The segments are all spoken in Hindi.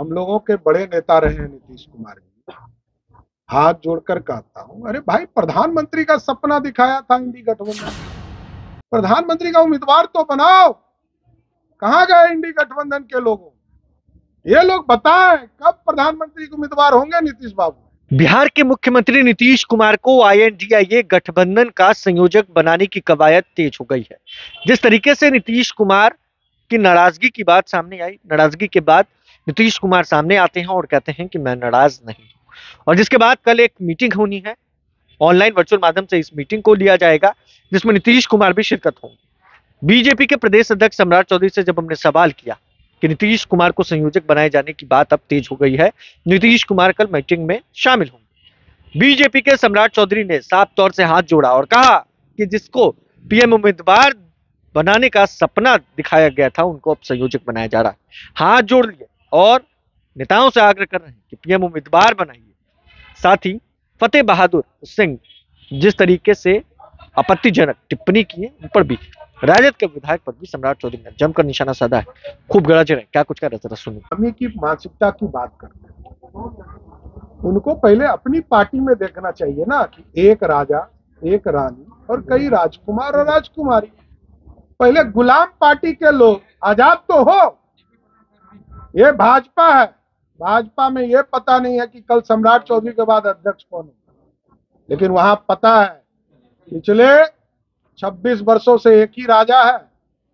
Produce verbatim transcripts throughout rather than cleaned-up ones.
हम लोगों के बड़े नेता रहे हैं नीतीश कुमार जी। हाथ जोड़कर कहता हूं, अरे भाई, प्रधानमंत्री का सपना दिखाया था इंडी गठबंधन। प्रधानमंत्री का उम्मीदवार तो बनाओ। कहां गए इंडी गठबंधन के लोगों? ये लोग बताएं कब प्रधानमंत्री के उम्मीदवार होंगे नीतीश बाबू। बिहार के मुख्यमंत्री नीतीश कुमार को आई एन डी आई ए गठबंधन का संयोजक बनाने की कवायद तेज हो गई है। जिस तरीके से नीतीश कुमार की नाराजगी की बात सामने आई, नाराजगी के बाद नीतीश कुमार सामने आते हैं और कहते हैं कि मैं नाराज नहीं हूं, और जिसके बाद कल एक मीटिंग होनी है, ऑनलाइन वर्चुअल माध्यम से इस मीटिंग को लिया जाएगा, जिसमें नीतीश कुमार भी शिरकत होंगे। बीजेपी के प्रदेश अध्यक्ष सम्राट चौधरी से जब हमने सवाल किया कि नीतीश कुमार को संयोजक बनाए जाने की बात अब तेज हो गई है, नीतीश कुमार कल मीटिंग में शामिल होंगे। बीजेपी के सम्राट चौधरी ने साफ तौर से हाथ जोड़ा और कहा कि जिसको पी एम उम्मीदवार बनाने का सपना दिखाया गया था, उनको अब संयोजक बनाया जा रहा है। हाथ जोड़ लिए और नेताओं से आग्रह कर रहे हैं कि पी एम उम्मीदवार बनाइए। साथ ही फतेह बहादुर सिंह जिस तरीके से आपत्तिजनक टिप्पणी की है, उन पर भी, राजद के विधायक पर भी सम्राट चौधरी ने जमकर निशाना साधा है। खूब गरज रहे, क्या कुछ कह रहे जरा सुनिए। हमी की मानसिकता की बात करते हैं, उनको पहले अपनी पार्टी में देखना चाहिए ना कि एक राजा, एक रानी और कई राजकुमार और राजकुमारी। पहले गुलाम पार्टी के लोग आजाद तो हो। ये भाजपा है, भाजपा में ये पता नहीं है कि कल सम्राट चौधरी के बाद अध्यक्ष कौन होगा, लेकिन वहां पता है पिछले छब्बीस वर्षों से एक ही राजा है।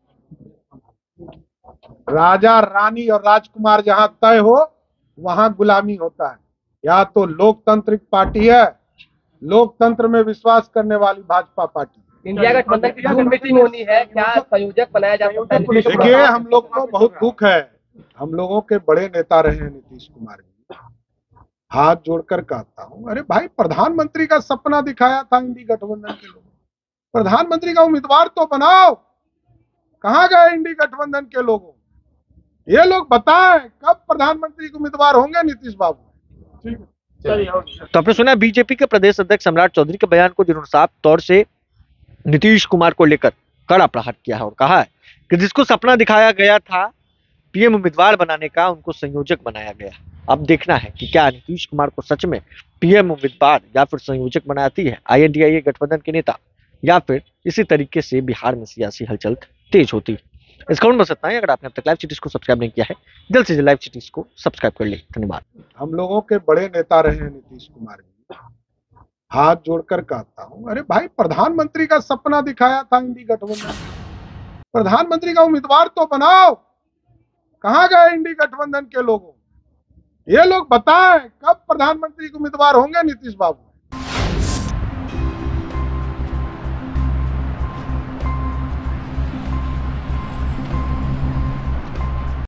राजा, रानी और राजकुमार जहां तय हो वहां गुलामी होता है। या तो लोकतांत्रिक पार्टी है, लोकतंत्र में विश्वास करने वाली भाजपा पार्टी। इंडिया गठबंधन की जून मीटिंग होनी है, क्या संयोजक बनाया जा सकता है? देखिए, हम लोग को बहुत दुख है, हम लोगों के बड़े नेता रहे हैं नीतीश कुमार जी। हाथ जोड़कर कहता हूं, अरे भाई, प्रधानमंत्री का सपना दिखाया था इंडी गठबंधन के लोगों। प्रधानमंत्री का उम्मीदवार तो बनाओ। कहां गए इंडी गठबंधन के लोगों? ये लोग बताएं कब प्रधानमंत्री के उम्मीदवार होंगे नीतीश बाबू। तो आपने सुना बीजेपी के प्रदेश अध्यक्ष सम्राट चौधरी के बयान को, जिन्होंने साफ तौर से नीतीश कुमार को लेकर कड़ा प्रहार किया है और कहा है कि जिसको सपना दिखाया गया था पी एम उम्मीदवार बनाने का, उनको संयोजक बनाया गया। अब देखना है कि क्या नीतीश कुमार को सच में पी एम उम्मीदवार या फिर संयोजक बनाती है आई एन डी आई ए गठबंधन के नेता, या फिर इसी तरीके से बिहार में सियासी हलचल तेज होती है। इस खबर में बस इतना ही। अगर आपने अब तक लाइव सिटीज को सब्सक्राइब नहीं किया है, जल्द से जल्द लाइव सिटीज को सब्सक्राइब कर ले। धन्यवाद। हम लोगों के बड़े नेता रहे हैं नीतीश कुमार जी। हाथ जोड़कर कहता हूं, अरे भाई, प्रधानमंत्री का सपना दिखाया था इंडी गठबंधन। प्रधानमंत्री का उम्मीदवार तो बनाओ। कहां गए इंडी गठबंधन के लोगों? ये लोग बताएं कब प्रधानमंत्री के उम्मीदवार होंगे नीतीश बाबू।